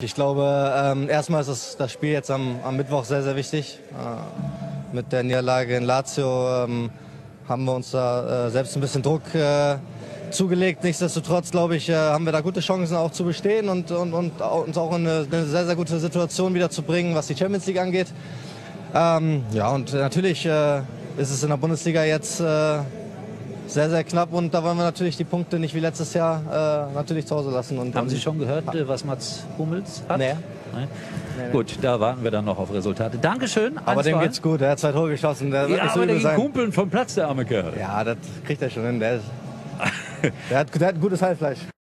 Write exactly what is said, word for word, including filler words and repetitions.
Ich glaube, ähm, erstmal ist es, das Spiel jetzt am, am Mittwoch sehr, sehr wichtig. Äh, mit der Niederlage in Lazio ähm, haben wir uns da äh, selbst ein bisschen Druck äh, zugelegt. Nichtsdestotrotz, glaube ich, äh, haben wir da gute Chancen auch zu bestehen und, und, und auch, uns auch in eine, eine sehr, sehr gute Situation wieder zu bringen, was die Champions League angeht. Ähm, ja, und natürlich äh, ist es in der Bundesliga jetzt äh, sehr, sehr knapp und da wollen wir natürlich die Punkte nicht wie letztes Jahr äh, natürlich zu Hause lassen. Und, Haben und Sie schon gehört, was Mats Hummels hat? Nee. Nee. Nee. Gut, da warten wir dann noch auf Resultate. Dankeschön. Aber dem geht's gut, er hat zwei Tore geschossen. Der wird ja, nicht so aber der übel ging sein. Kumpeln vom Platz, der arme Kerl. Ja, das kriegt er schon hin. Der, ist, der, hat, der hat ein gutes Heilfleisch.